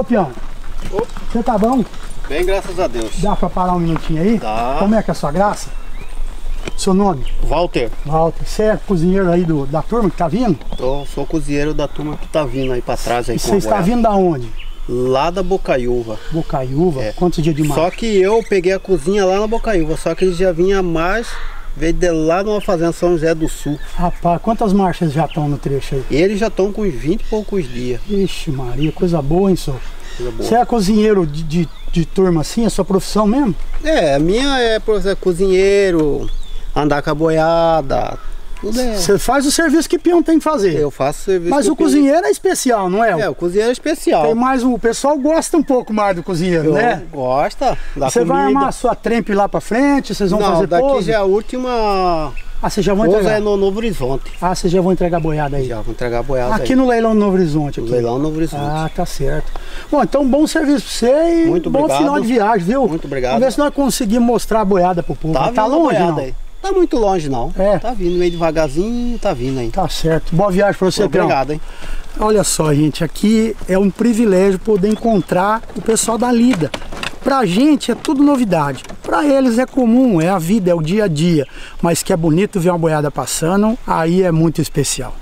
Ô, peão, você tá bom? Bem, graças a Deus. Dá pra parar um minutinho aí? Dá. Como é que é a sua graça? Seu nome? Walter. Walter. Você é cozinheiro aí da turma que tá vindo? Sou cozinheiro da turma que tá vindo aí pra trás. Aí E você está vindo da onde? Lá da Bocaiúva. Bocaiúva? É. Quantos dias de mar? Só que eu peguei a cozinha lá na Bocaiúva, só que ele já vinha mais, veio de lá numa fazenda São José do Sul. Rapaz, quantas marchas já estão no trecho aí? E eles já estão com uns 20 e poucos dias. Ixi Maria, coisa boa, hein, senhor? Coisa boa. Você é cozinheiro de turma assim, é sua profissão mesmo? É, a minha é cozinheiro, andar com a boiada, tudo é. Você faz o serviço que peão tem que fazer. Eu faço serviço. Mas o cozinheiro é especial, não é? É, o cozinheiro é especial. Tem mais o pessoal gosta um pouco mais do cozinheiro, né? Gosta da Você comida. vai armar a sua trempe lá pra frente, vocês vão fazer daqui pose? já é a última. Ah, vocês já vão Pousa entregar? é no Novo Horizonte. Ah, vocês já vão entregar a boiada aí? Já vou entregar a boiada Aqui aí. no leilão Novo Horizonte. Aqui. No leilão Novo Horizonte. Ah, tá certo. Bom, então bom serviço pra você e Muito bom obrigado. final de viagem, viu? Muito obrigado. Vamos ver se nós conseguimos mostrar a boiada pro povo. Tá vindo a longe, boiada não? aí. Tá muito longe não. É. Tá vindo meio devagarzinho, tá vindo aí. Tá certo. Boa viagem pra você, peão. Obrigado, hein? Olha só, gente, aqui é um privilégio poder encontrar o pessoal da lida. Pra gente é tudo novidade. Pra eles é comum, é a vida, é o dia a dia. Mas que é bonito ver uma boiada passando, aí é muito especial.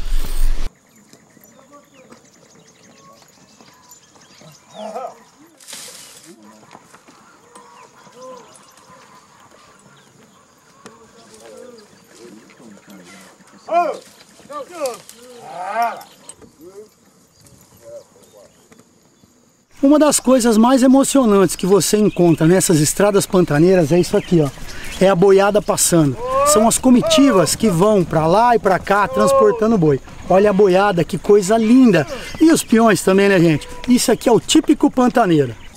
Uma das coisas mais emocionantes que você encontra nessas estradas pantaneiras é isso aqui, ó. É a boiada passando. São as comitivas que vão para lá e para cá transportando boi. Olha a boiada, que coisa linda. E os peões também, né, gente? Isso aqui é o típico pantaneiro.